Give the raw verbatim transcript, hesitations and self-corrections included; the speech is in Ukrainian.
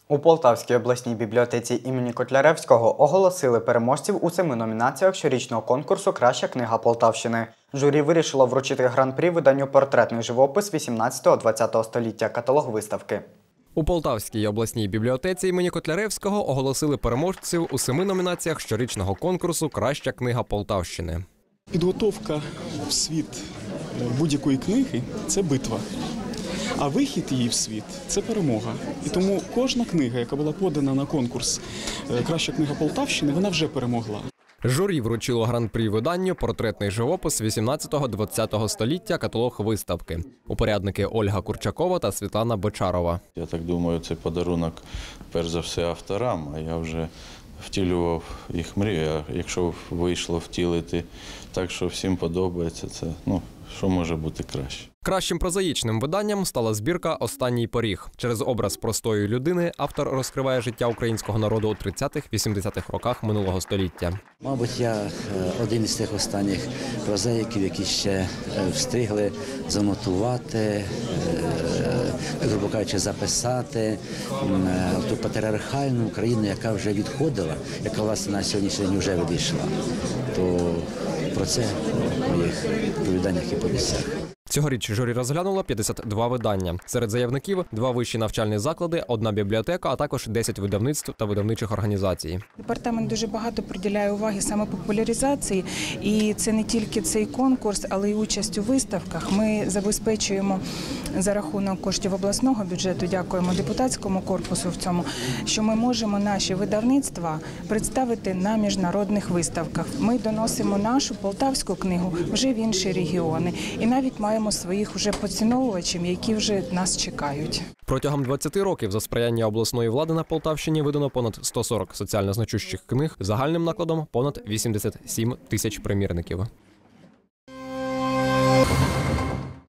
У Полтавській обласній бібліотеці імені Котляревського оголосили переможців у семи номінаціях щорічного конкурсу «Краща книга Полтавщини». Журі вирішило вручити гран-прі виданню «Портретний живопис вісімнадцятого-двадцятого століття», каталог виставки. У Полтавській обласній бібліотеці імені Котляревського оголосили переможців у семи номінаціях щорічного конкурсу «Краща книга Полтавщини». Підготовка в світ будь-якої книги – це битва. А вихід її в світ – це перемога. І тому кожна книга, яка була подана на конкурс «Краща книга Полтавщини», вона вже перемогла. Журі вручило гран-прі виданню «Портретний живопис вісімнадцятого-двадцятого століття», каталог виставки. Упорядники Ольга Курчакова та Світлана Бочарова. Я так думаю, це подарунок, перш за все, авторам, а я вже втілював їх мрію. А якщо вийшло втілити так, що всім подобається, це, ну, що може бути краще. Кращим прозаїчним виданням стала збірка «Останній поріг». Через образ простої людини автор розкриває життя українського народу у тридцятих-вісімдесятих роках минулого століття. Мабуть, я один із тих останніх прозаїків, які ще встигли занотувати, грубо кажучи, записати ту патріархальну Україну, яка вже відходила, яка, власне, на сьогоднішній день вже відійшла. То про це в моїх оповіданнях і повістях. Цьогоріч журі розглянуло п'ятдесят два видання. Серед заявників – два вищі навчальні заклади, одна бібліотека, а також десять видавництв та видавничих організацій. Департамент дуже багато приділяє уваги саме популяризації. І це не тільки цей конкурс, але й участь у виставках. Ми забезпечуємо за рахунок коштів обласного бюджету, дякуємо депутатському корпусу в цьому, що ми можемо наші видавництва представити на міжнародних виставках. Ми доносимо нашу полтавську книгу вже в інші регіони. І навіть маємо своїх вже поціновувачів, які вже нас чекають. Протягом двадцяти років за сприяння обласної влади на Полтавщині видано понад сто сорок соціально значущих книг, загальним накладом понад вісімдесят сім тисяч примірників.